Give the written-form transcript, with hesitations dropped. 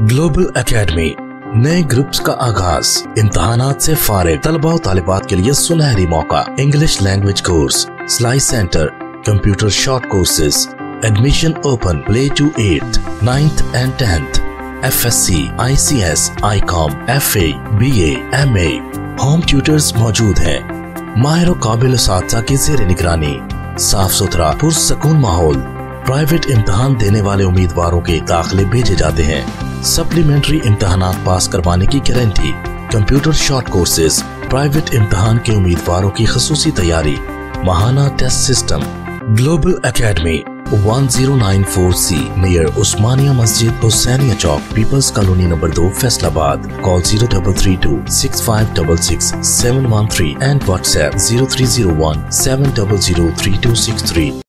Global academy नए groups का आगाज। इम्तहानात से फारिग तलबा और तालिबात के लिए सुनहरी मौका। इंग्लिश लैंग्वेज कोर्स, सिलाई centre, computer short courses. Admission open. Play to 8, 9th and 10th, FSC, ICS, ICOM, FA, BA, MA। Home tutors मौजूद हैं। माहिर और काबिल उस्ताद की ज़ेर निगरानी। साफ सुथरा पुरसकून माहौल। प्राइवेट इम्तहान देने वाले उम्मीदवारों के दाखिले भेजे जाते हैं। सप्लीमेंट्री इम्तहानात पास करवाने की guarantee. Computer short courses. Private इम्तहान के उम्मीदवारों की खसूसी तैयारी। माहाना test system. Global academy 1094C near Usmania मस्जिद, हुसैनिया चौक, people's colony number 2, Faisalabad. Call 0332 6566 713 and WhatsApp 0301 7003263।